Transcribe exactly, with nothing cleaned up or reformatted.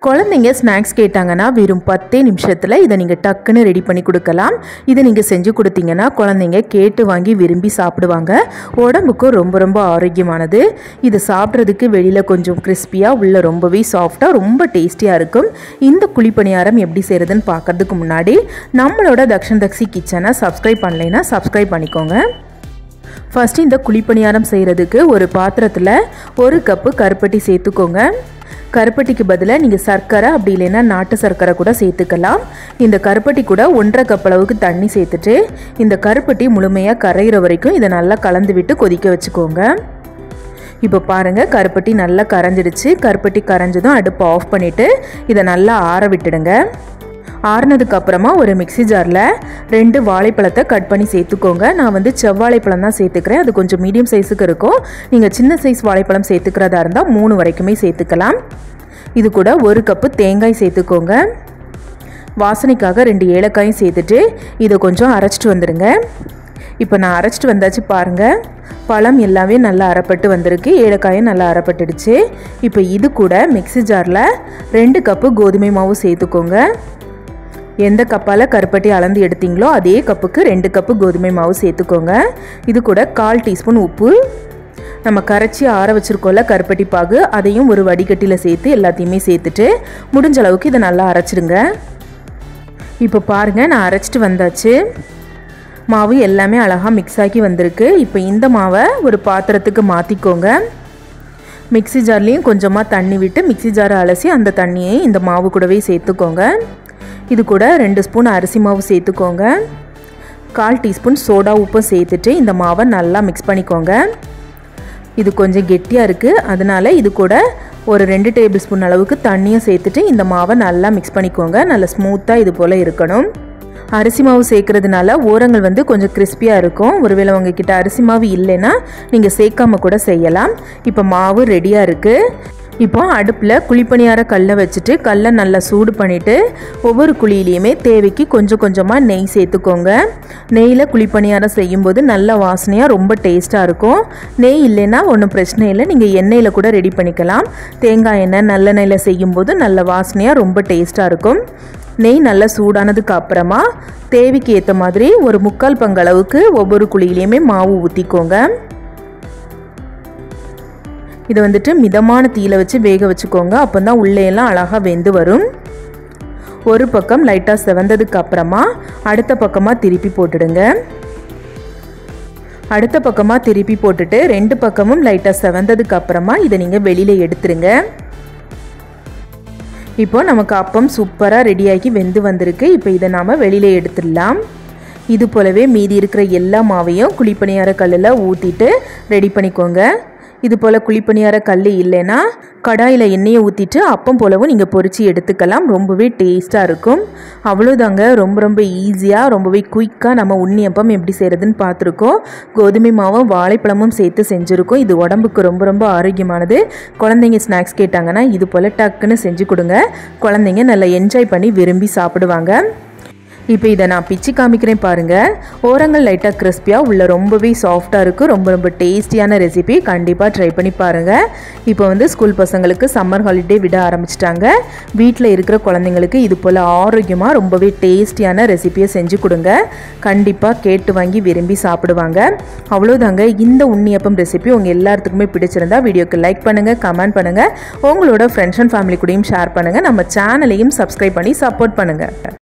குழந்தைங்க ஸ்நாக்ஸ் கேட்டாங்கன்னா வெறும் பத்தே நிமிஷத்தில் இதை நீங்கள் டக்குன்னு ரெடி பண்ணி கொடுக்கலாம். இதை நீங்கள் செஞ்சு கொடுத்தீங்கன்னா குழந்தைங்க கேட்டு வாங்கி விரும்பி சாப்பிடுவாங்க. உடம்புக்கும் ரொம்ப ரொம்ப ஆரோக்கியமானது. இது சாப்பிட்றதுக்கு வெளியில் கொஞ்சம் கிறிஸ்பியாக, உள்ள ரொம்பவே சாஃப்டாக, ரொம்ப டேஸ்டியாக இருக்கும். இந்த குழிப்பணியாரம் எப்படி செய்கிறதுன்னு பார்க்கறதுக்கு முன்னாடி நம்மளோட தக்ஷன் தக்ஷி கிச்சனை சப்ஸ்கிரைப் பண்ணலைன்னா சப்ஸ்கிரைப் பண்ணிக்கோங்க. ஃபஸ்ட்டு இந்த குழிப்பணியாரம் செய்கிறதுக்கு ஒரு பாத்திரத்தில் ஒரு கப்பு கருப்பட்டி சேர்த்துக்கோங்க. கருப்பட்டிக்கு பதிலாக நீங்கள் சர்க்கரை அப்படி இல்லைன்னா நாட்டு சர்க்கரை கூட சேர்த்துக்கலாம். இந்த கருப்பட்டி கூட ஒன்றரை கப் அளவுக்கு தண்ணி சேர்த்துட்டு இந்த கருப்பட்டி முழுமையாக கரையிற வரைக்கும் இதை நல்லா கலந்து விட்டு கொதிக்க வச்சுக்கோங்க. இப்போ பாருங்கள், கருப்பட்டி நல்லா கரைஞ்சிடுச்சு. கருப்பட்டி கரைஞ்சதும் அடுப்பை ஆஃப் பண்ணிவிட்டு இதை நல்லா ஆற விட்டுடுங்க. ஆறுனதுக்கு அப்புறமா ஒரு மிக்சி ஜாரில் ரெண்டு வாழைப்பழத்தை கட் பண்ணி சேர்த்துக்கோங்க. நான் வந்து செவ்வாழைப்பழம் தான் சேர்த்துக்கிறேன். அது கொஞ்சம் மீடியம் சைஸுக்கு இருக்கும். நீங்கள் சின்ன சைஸ் வாழைப்பழம் சேர்த்துக்கிறதா இருந்தால் மூணு வரைக்குமே சேர்த்துக்கலாம். இது கூட ஒரு கப்பு தேங்காய் சேர்த்துக்கோங்க. வாசனைக்காக ரெண்டு ஏலக்காயும் சேர்த்துட்டு இதை கொஞ்சம் அரைச்சிட்டு வந்துடுங்க. இப்போ நான் அரைச்சிட்டு வந்தாச்சு பாருங்கள். பழம் எல்லாமே நல்லா அரைப்பட்டு வந்திருக்கு. ஏலக்காயும் நல்லா அரைப்பட்டுடுச்சு. இப்போ இது கூட மிக்சி ஜாரில் ரெண்டு கப்பு கோதுமை மாவு சேர்த்துக்கோங்க. எந்த கப்பால் கருப்பட்டி அளந்து எடுத்தீங்களோ அதே கப்புக்கு ரெண்டு கப்பு கோதுமை மாவு சேர்த்துக்கோங்க. இது கூட கால் டீஸ்பூன் உப்பு, நம்ம கரைச்சி ஆற வச்சுருக்கோம்ல கருப்பட்டி பாகு, அதையும் ஒரு வடிகட்டியில் சேர்த்து எல்லாத்தையுமே சேர்த்துட்டு முடிஞ்ச அளவுக்கு இதை நல்லா அரைச்சிடுங்க. இப்போ பாருங்கள், நான் அரைச்சிட்டு வந்தாச்சு. மாவு எல்லாமே அழகாக மிக்ஸ் ஆகி வந்திருக்கு. இப்போ இந்த மாவை ஒரு பாத்திரத்துக்கு மாற்றிக்கோங்க. மிக்சி ஜார்லேயும் கொஞ்சமாக தண்ணி விட்டு மிக்சி ஜாரை அலசி அந்த தண்ணியை இந்த மாவு கூடவே சேர்த்துக்கோங்க. இது கூட ரெண்டு ஸ்பூன் அரிசி மாவு சேர்த்துக்கோங்க. கால் டீஸ்பூன் சோடா உப்பும் சேர்த்துட்டு இந்த மாவை நல்லா மிக்ஸ் பண்ணிக்கோங்க. இது கொஞ்சம் கெட்டியாக இருக்குது, அதனால் இது கூட ஒரு ரெண்டு டேபிள் ஸ்பூன் அளவுக்கு தண்ணியும் சேர்த்துட்டு இந்த மாவை நல்லா மிக்ஸ் பண்ணிக்கோங்க. நல்லா ஸ்மூத்தாக இது போல் இருக்கணும். அரிசி மாவு சேர்க்கறதுனால ஓரங்கள் வந்து கொஞ்சம் கிறிஸ்பியாக இருக்கும். ஒருவேளை உங்ககிட்ட அரிசி மாவு இல்லைன்னா நீங்கள் சேர்க்காம கூட செய்யலாம். இப்போ மாவு ரெடியாக இருக்குது. இப்போ அடுப்பில் குழிப்பணியார கல்லை வச்சுட்டு கல்லை நல்லா சூடு பண்ணிவிட்டு ஒவ்வொரு குழியிலையுமே தேவைக்கு கொஞ்சம் கொஞ்சமாக நெய் சேர்த்துக்கோங்க. நெய்யில் குழிப்பணியாரம் செய்யும்போது நல்ல வாசனையாக ரொம்ப டேஸ்ட்டாக இருக்கும். நெய் இல்லைன்னா ஒன்றும் பிரச்சனை இல்லை, நீங்கள் எண்ணெயில் கூட ரெடி பண்ணிக்கலாம். தேங்காய் எண்ணெய் நல்லெண்ணெயில் செய்யும்போது நல்ல வாசனையாக ரொம்ப டேஸ்ட்டாக இருக்கும். நெய் நல்லா சூடானதுக்கு அப்புறமா தேவைக்கு ஏற்ற மாதிரி ஒரு முக்கால் பங்களவுக்கு ஒவ்வொரு குழியிலையுமே மாவு ஊற்றிக்கோங்க. இதை வந்துட்டு மிதமான தீயில வச்சு வேக வச்சுக்கோங்க. அப்போ தான் உள்ளேயெல்லாம் அழகாக வெந்து வரும். ஒரு பக்கம் லைட்டாக செவந்ததுக்கு அப்புறமா அடுத்த பக்கமாக திருப்பி போட்டுடுங்க. அடுத்த பக்கமாக திருப்பி போட்டுட்டு ரெண்டு பக்கமும் லைட்டாக செவந்ததுக்கு அப்புறமா இதை நீங்கள் வெளியில் எடுத்துருங்க. இப்போ நமக்கு அப்பம் சூப்பராக ரெடியாகி வெந்து வந்திருக்கு. இப்போ இதை நாம் வெளியில் எடுத்துடலாம். இது போலவே மீதி இருக்கிற எல்லா மாவையும் குழிப்பணியார கல்லில் ஊற்றிட்டு ரெடி பண்ணிக்கோங்க. இது போல் குழிப்பணியார கல் இல்லைன்னா கடாயில் எண்ணெயை ஊற்றிட்டு அப்பம் போலவும் நீங்கள் பொரித்து எடுத்துக்கலாம். ரொம்பவே டேஸ்ட்டாக இருக்கும். அவ்வளோதாங்க, ரொம்ப ரொம்ப ஈஸியாக ரொம்பவே குயிக்காக நம்ம உண்ணியப்பம் எப்படி செய்கிறதுன்னு பார்த்துருக்கோம். கோதுமை மாவும் வாழைப்பழமும் சேர்த்து செஞ்சுருக்கோம். இது உடம்புக்கு ரொம்ப ரொம்ப ஆரோக்கியமானது. குழந்தைங்க ஸ்நாக்ஸ் கேட்டாங்கன்னா இது போல் டக்குன்னு செஞ்சு கொடுங்க. குழந்தைங்க நல்லா என்ஜாய் பண்ணி விரும்பி சாப்பிடுவாங்க. இப்போ இதை நான் பிச்சு காமிக்கிறேன் பாருங்கள். ஓரங்கள் லைட்டாக கிறிஸ்பியாக, உள்ள ரொம்பவே சாஃப்டாக இருக்கும். ரொம்ப ரொம்ப டேஸ்டியான ரெசிபி. கண்டிப்பாக ட்ரை பண்ணி பாருங்கள். இப்போ வந்து ஸ்கூல் பசங்களுக்கு சம்மர் ஹாலிடே விட ஆரம்பிச்சிட்டாங்க. வீட்டில் இருக்கிற குழந்தைங்களுக்கு இது போல் ஆரோக்கியமாக ரொம்பவே டேஸ்டியான ரெசிபியை செஞ்சு கொடுங்க. கண்டிப்பாக கேட்டு வாங்கி விரும்பி சாப்பிடுவாங்க. அவ்வளோதாங்க, இந்த உண்ணியப்பம் ரெசிபி உங்கள் எல்லாத்துக்குமே பிடிச்சிருந்தா வீடியோக்கு லைக் பண்ணுங்கள், கமெண்ட் பண்ணுங்கள், உங்களோட ஃப்ரெண்ட்ஸ் அண்ட் ஃபேமிலி கூடயும் ஷேர் பண்ணுங்கள். நம்ம சேனலையும் சப்ஸ்கிரைப் பண்ணி சப்போர்ட் பண்ணுங்கள்.